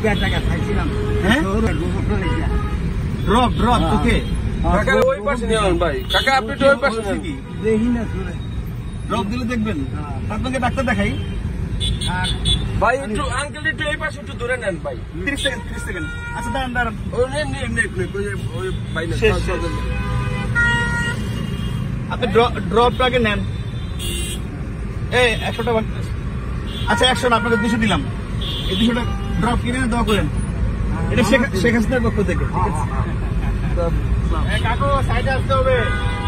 টাকা খাইছিলাম। হ্যাঁ ড্রপ ড্রপ ওকে কাকা ওই পাশে নেন ভাই, কাকা আপনি তো ওই পাশে নেন। দেখি না শুনে ড্রপ দিলে দেখবেন আপনাকে ডাক্তার দেখাই ভাই একটু আঙ্কেল একটু এই পাশে একটু ধরে নেন ভাই। 30 সেকেন্ড আচ্ছা দাঁড়ান দাঁড়ান ওই নেন ওই ভাই না শেষ, শেষ। আপনি ড্রপটাকে নেন এই 100 টাকা আচ্ছা 100 না আপনাকে 200 দিলাম এই 200 টাকা ড্রপ কিনে দোয়া করেন এটা শেখ হাসিনার পক্ষ থেকে ঠিক আছে কাকু সাইডে আসতে হবে।